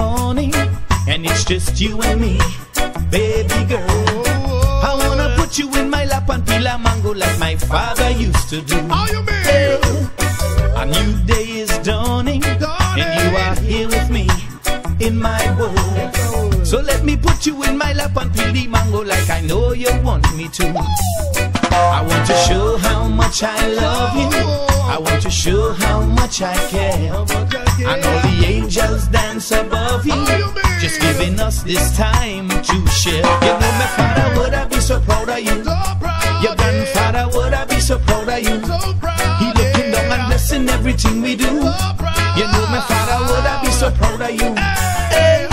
morning, and it's just you and me, baby girl. I wanna put you in my lap and peel a mango like my father used to do. How you mean? A new day is dawning, and you are here with me in my world. So let me put you in my lap and peel the mango like I know you want me to. I want to show how much I love you. I want to show how much I care. And all the angels dance above you, just giving us this time to share. You know my father would I be so proud of you. Your grandfather would I be so proud of you. He looking down and blessing everything we do. You know my father would I be so proud of you. Hey.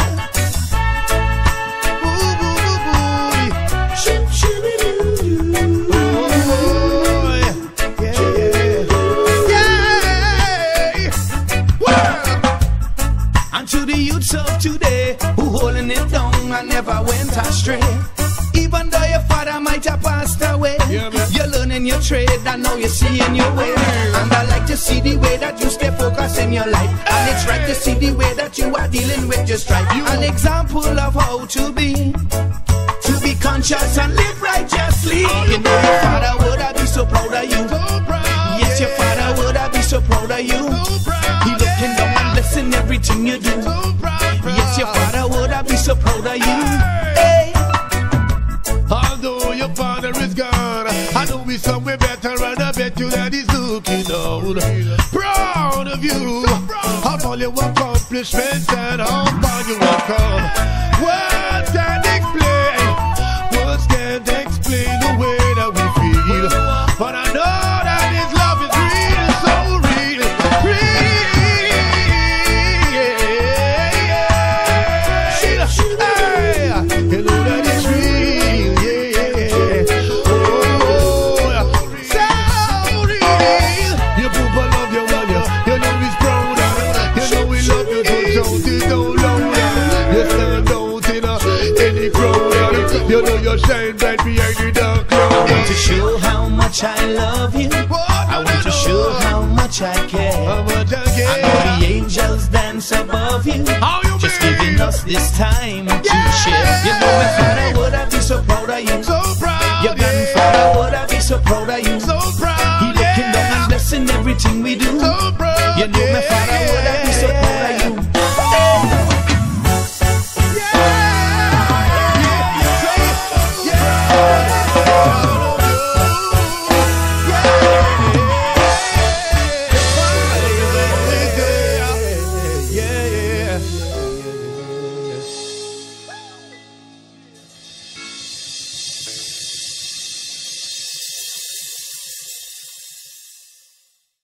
To the youths of today who holding it down and never went astray. Even though your father might have passed away, you're learning your trade and now you're seeing your way. And I like to see the way that you stay focused in your life. And it's right to see the way that you are dealing with your strife. An example of how to be conscious and live righteously. You know your father would I be so proud of you. Yes, your father would I be so proud of you. He looking down and blessing everything you do. Yes, your father would I be so proud of you. Hey. Although your father is gone, I know he's somewhere better, and I bet you that he's looking down. Proud of you, of all your accomplishments and how far you have come. Words can't explain, words can't explain the way that we feel. But I know that his love is real, so real, real. You know that it's real, yeah. Oh, so real. Your papa love you, you know he's proud of. You know he love you, don't you don't know that. You stand out in any crowd. You know you shine bright behind the dark cloud. I want to show how much I love you. I want to show how much I care. And all the angels dance above you, just giving us this time to share. You know my father